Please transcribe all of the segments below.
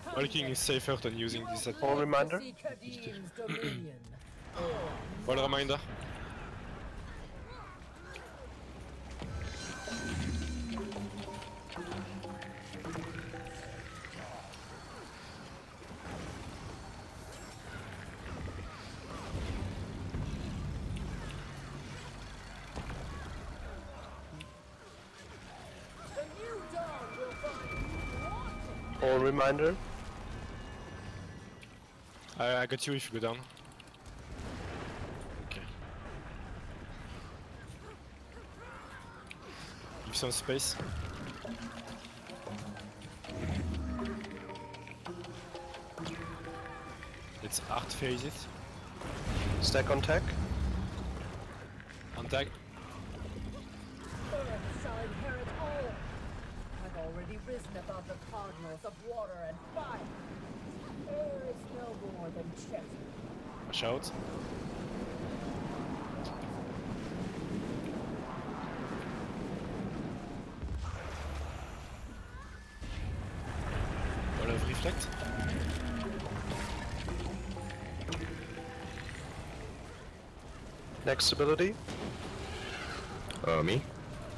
Walking is safer than using this at All reminder. Wall reminder. All reminder. I got you if you go down. Okay. Give some space. Let's art phase it. Stack on tech. On tag. I've already risen above the cosmos of water and fire. Air is no more than chest. Watch out. Wall of reflect. Next ability. Me?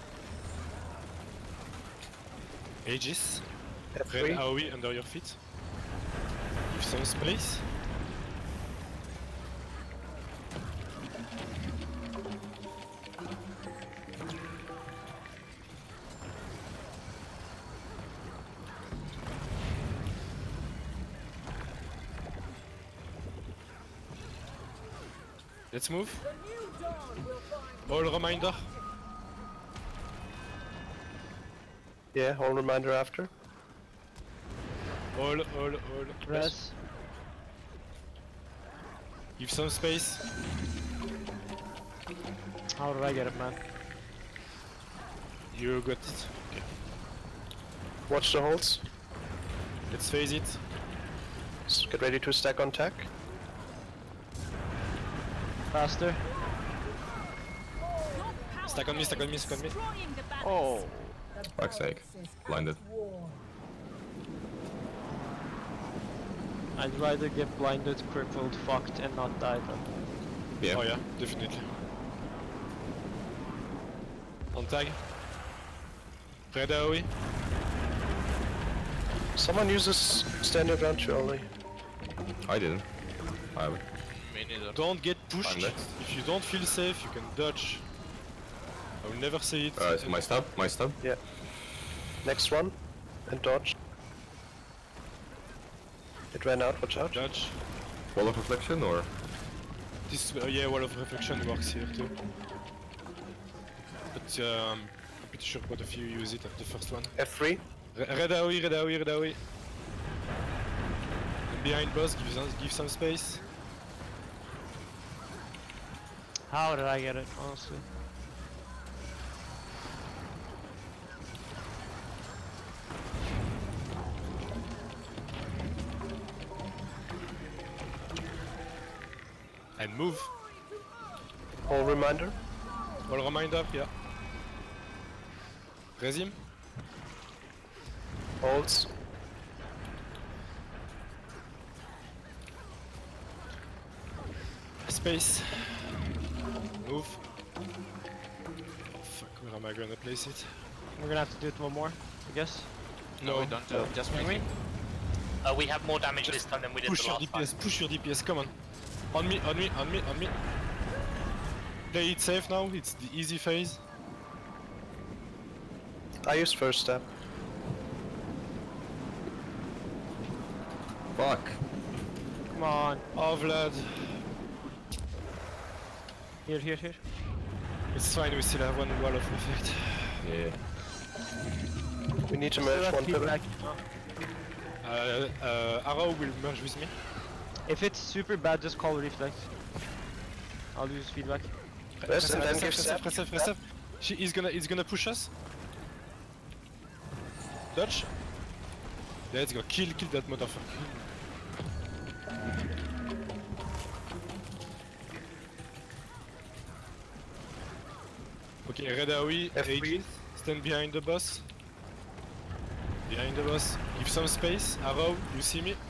Aegis. F3. Red AoE under your feet. Give some space. Let's move. All reminder. Yeah, all reminder after. All. Res. Give some space. How did I get it, man? You got it. Okay. Watch the holds. Let's phase it. Get ready to stack on tech. Faster. Stack on me, stack on me, stack on me. Oh. Fuck's sake. Blinded. I'd rather get blinded, crippled, fucked, and not die than. Yeah. Oh yeah, definitely. On tag. Red AoE. Someone uses standard round too early. I didn't. I would. Me neither. Don't get pushed. I'm next. If you don't feel safe, you can dodge. I will never say it. It's my stab. My stab. Yeah. Next one. And dodge. It ran out, watch out. Dodge. Wall of reflection or? This, yeah, Wall of Reflection works here too. But I'm pretty sure both of you use it at the first one. F3. Red AoE, red AoE, red AoE. And behind boss, give some space. How did I get it, honestly? And move. All reminder. All reminder, yeah. Resim. Holds. Space. Move. Oh fuck, where am I gonna place it? We're gonna have to do it one more, I guess. No, we don't. Just make it. We have more damage this time than we did Push the your last time. DPS, push your DPS, come on. On me, on me, on me, on me. Play it safe now, it's the easy phase. I used first step. Fuck. Come on. Oh Vlad. Here, here, here. It's fine, we still have one wall of effect. Yeah. We need to Still merge have one pillar. feedback. Arrow will merge with me. If it's super bad, just call reflect. I'll use feedback. Rest and then give step. Press F. He's gonna push us. Dodge. Let's go, kill that motherfucker. Okay, red AoE, F3. Aegis, stand behind the boss. Behind the boss. Give some space. Arrow, you see me?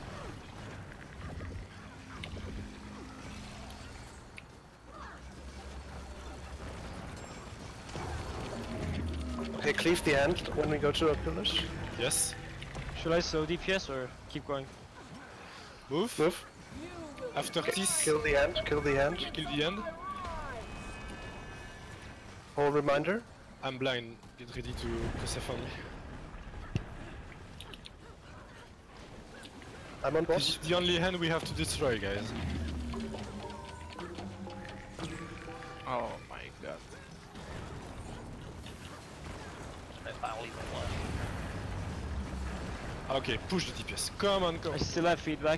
Okay, cleave the hand when we go to our pillars. Yes. Should I slow DPS or keep going? Move. Move. After this, Kill the hand, kill the hand. kill the end. Whole reminder. I'm blind. Get ready to press F on me. I'm on This boss. is the only hand we have to destroy, guys. Oh my god. If I'll even work. Okay, push the DPS. Come on, come I on. still have feedback.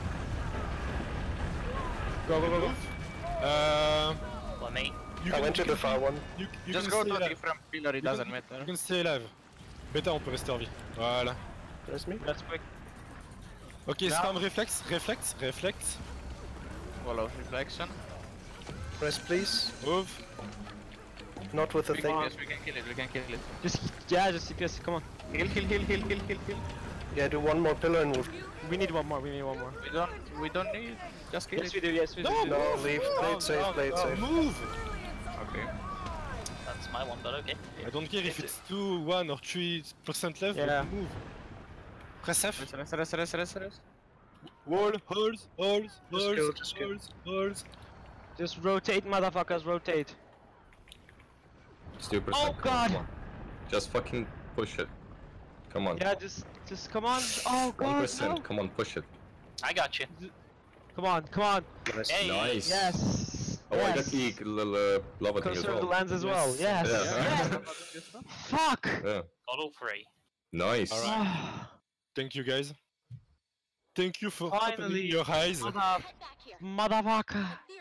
Go, go, go, go. For me. You I went to the far one. You Just can go stay to a alive. different pillar, it You doesn't can- matter. You can stay alive. Beta, on peut rester en vie. Voilà. There's me. That's quick. Ok, Now- spam reflex, reflex, reflex. Follow reflection. Press please. Move. Not with the We thing. can, yes, we can kill it, we can kill it. Just DPS. Come on. Heal, heal, heal, heal, heal, heal, heal. Yeah, do one more pillar and move. We need one more. We need one more. We don't need, just kill Yes, it. we do. Yes, we do. No, No, leave. Play it safe, play it safe. Move! Okay. That's my one, but okay. I don't care if it's 2, 1 or 3% left, Yeah. but move. Press F. Rest. Wall, holes, holes, holes, kill, just kill. holes, holes. Just rotate, motherfuckers. Rotate. It's 2%. Oh, come on, God. come on. Just fucking push it. Come on. Yeah, just come on. Oh God. 1%. No. Come on, push it. I got you. Come on. Come on. Nice. Hey. Nice. Yes. Oh, I got yes. the lava thing as Conserve the well. lands as well. Yes. Yes. Yeah. yes. Fuck. Yeah. Got all three. Nice. Alright. Thank you, guys. Thank you for Finally. opening your eyes. Motherfucker.